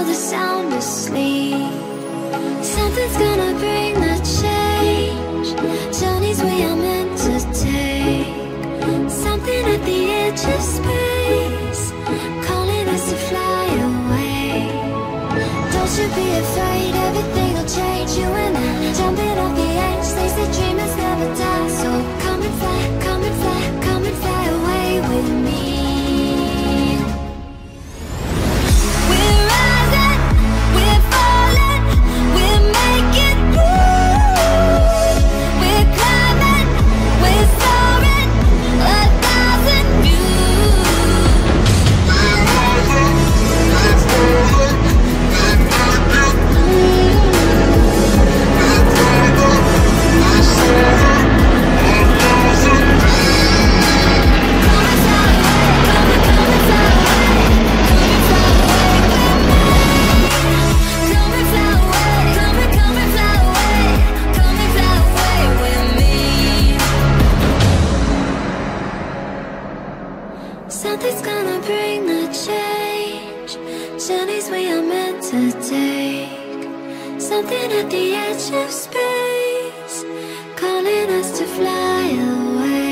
the sound asleep. Something's gonna bring the change. Journeys we are meant to take. Something at the edge of space, calling us to fly away. Don't you be afraid, everything will change. You and I, jumping off the edge. They say dreamers never die. So come and fly, come and fly, come and fly away with me. We're rising, we're falling, we're making moves. We're climbing, we're soaring, 1,000 views. We're rising, we're falling, we're making moves. We're climbing, we're soaring, 1,000 views. Come and fly away, come and fly away, come and fly away with me. Come and fly away, come and fly away, come and fly away with me. Something's gonna bring the change. Journeys we are meant to take. Something at the edge of space, calling us to fly away.